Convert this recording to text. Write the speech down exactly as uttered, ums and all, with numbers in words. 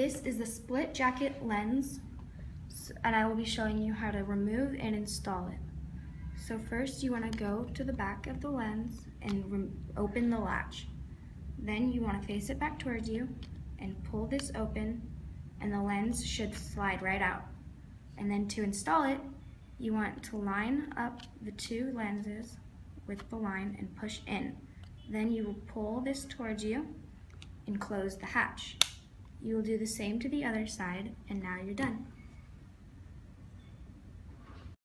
This is the split jacket lens, and I will be showing you how to remove and install it. So first you want to go to the back of the lens and open the latch. Then you want to face it back towards you and pull this open, and the lens should slide right out. And then to install it, you want to line up the two lenses with the line and push in. Then you will pull this towards you and close the hatch. You will do the same to the other side, and now you're done.